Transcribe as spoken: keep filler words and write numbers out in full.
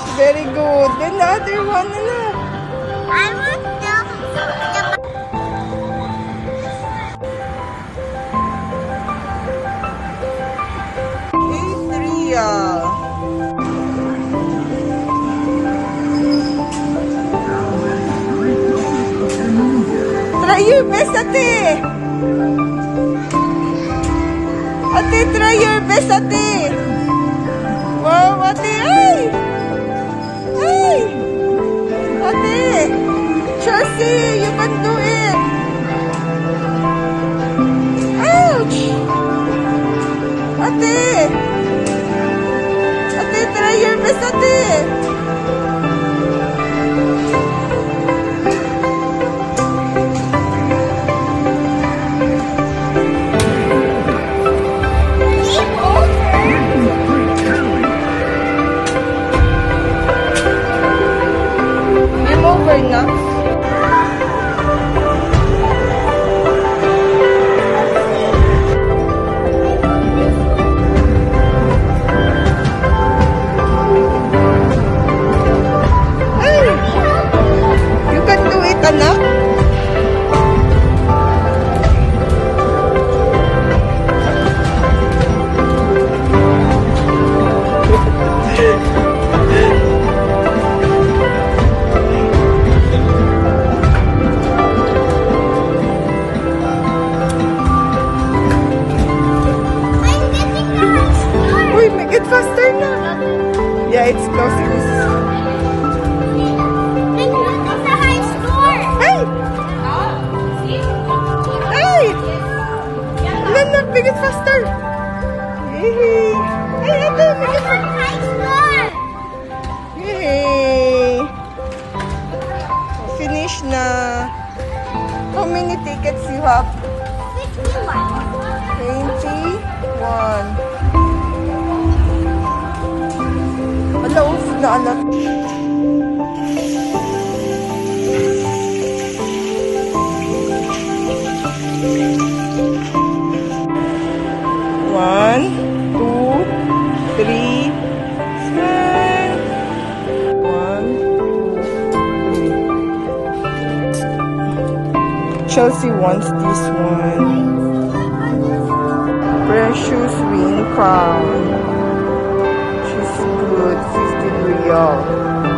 Very good. Then the other one, ano? I want the... Three, ah. Try your best, ate. Ate, try your best, ate. Wow, ate, ay! Ay! Ate! Chelsea, you can do it! Ouch! Ate! Ate, try your best, ate! Over na. Hey! You can do it, anak. Faster na. Yeah, it's closing. And look at the high score. Hey! Hey! Look, look, make it faster. Yay! Hey, ito, make it faster. High score. Yay! Finish na. How many tickets you have? fifty-one. twenty-one. Alauf na anak. One, two, three, smile. One, two, three. Chelsea wants this one. Precious ring crown. Good, fifteen real.